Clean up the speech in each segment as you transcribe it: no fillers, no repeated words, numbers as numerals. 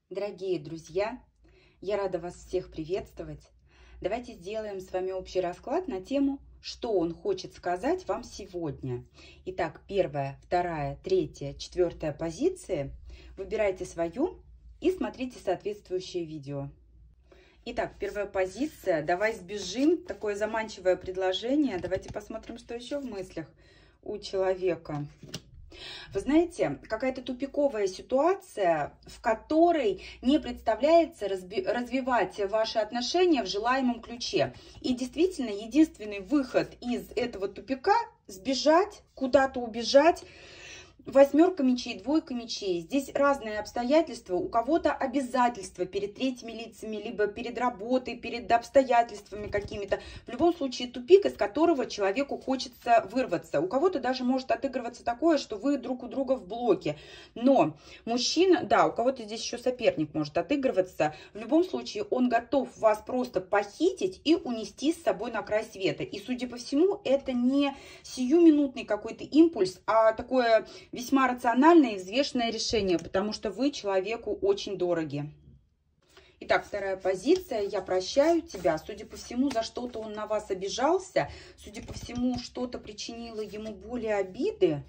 Дорогие друзья, я рада вас всех приветствовать. Давайте сделаем с вами общий расклад на тему, что он хочет сказать вам сегодня. Итак, первая, вторая, третья, четвертая позиции. Выбирайте свою и смотрите соответствующее видео. Итак, первая позиция. Давай сбежим. Такое заманчивое предложение. Давайте посмотрим, что еще в мыслях у человека. Вы знаете, какая-то тупиковая ситуация, в которой не представляется развивать ваши отношения в желаемом ключе. И действительно, единственный выход из этого тупика – сбежать, куда-то убежать. Восьмерка мечей, двойка мечей. Здесь разные обстоятельства. У кого-то обязательства перед третьими лицами, либо перед работой, перед обстоятельствами какими-то. В любом случае тупик, из которого человеку хочется вырваться. У кого-то даже может отыгрываться такое, что вы друг у друга в блоке. Но мужчина, да, у кого-то здесь еще соперник может отыгрываться. В любом случае он готов вас просто похитить и унести с собой на край света. И, судя по всему, это не сиюминутный какой-то импульс, а такое весьма рациональное и взвешенное решение, потому что вы человеку очень дороги. Итак, вторая позиция. Я прощаю тебя. Судя по всему, за что-то он на вас обижался. Судя по всему, что-то причинило ему боли и обиды.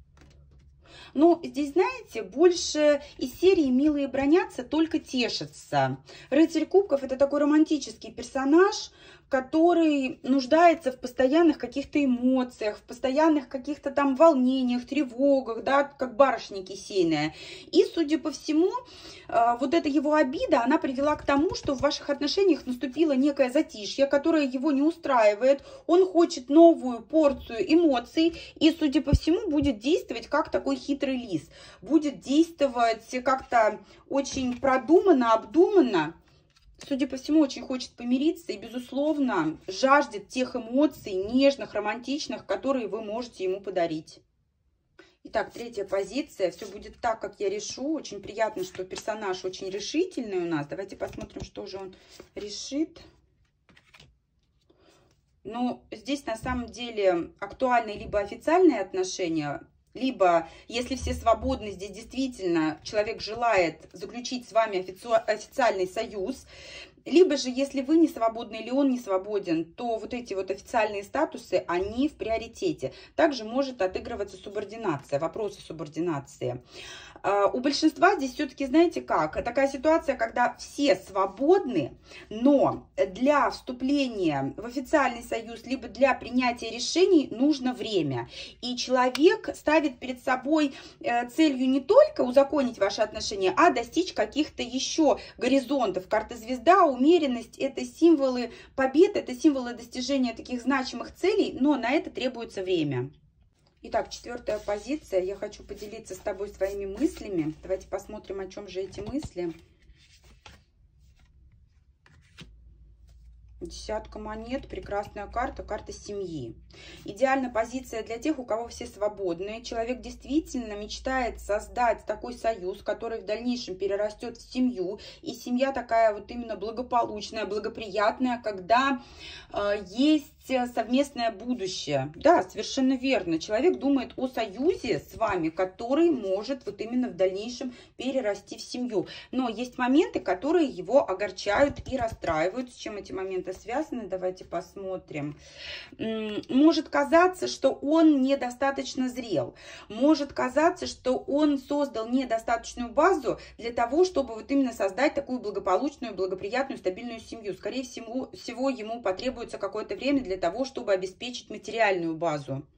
Но здесь, знаете, больше из серии «Милые бранятся, только тешатся». Рыцарь кубков – это такой романтический персонаж, который нуждается в постоянных каких-то эмоциях, в постоянных каких-то там волнениях, тревогах, да, как барышня кисейная. И, судя по всему, вот эта его обида, она привела к тому, что в ваших отношениях наступило некое затишье, которое его не устраивает. Он хочет новую порцию эмоций и, судя по всему, будет действовать как такой хитрый лис. Будет действовать как-то очень продуманно, обдуманно. Судя по всему, очень хочет помириться и, безусловно, жаждет тех эмоций нежных, романтичных, которые вы можете ему подарить. Итак, третья позиция. Все будет так, как я решу. Очень приятно, что персонаж очень решительный у нас. Давайте посмотрим, что же он решит. Ну, здесь на самом деле актуальны либо официальные отношения, либо, если все свободны, здесь действительно человек желает заключить с вами официальный союз. Либо же, если вы не свободны или он не свободен, то вот эти вот официальные статусы, они в приоритете. Также может отыгрываться субординация, вопросы субординации. У большинства здесь все-таки, знаете как, такая ситуация, когда все свободны, но для вступления в официальный союз, либо для принятия решений нужно время. И человек ставит перед собой целью не только узаконить ваши отношения, а достичь каких-то еще горизонтов. Карта звезда, умеренность – это символы побед, это символы достижения таких значимых целей, но на это требуется время. Итак, четвертая позиция. Я хочу поделиться с тобой своими мыслями. Давайте посмотрим, о чем же эти мысли. Десятка монет, прекрасная карта, карта семьи. Идеальная позиция для тех, у кого все свободны. Человек действительно мечтает создать такой союз, который в дальнейшем перерастет в семью. И семья такая вот именно благополучная, благоприятная, когда есть совместное будущее. Да, совершенно верно. Человек думает о союзе с вами, который может вот именно в дальнейшем перерасти в семью. Но есть моменты, которые его огорчают и расстраивают. С чем эти моменты связаны? Давайте посмотрим. Может казаться, что он недостаточно зрел. Может казаться, что он создал недостаточную базу для того, чтобы вот именно создать такую благополучную, благоприятную, стабильную семью. Скорее всего, ему потребуется какое-то время для того, чтобы обеспечить материальную базу.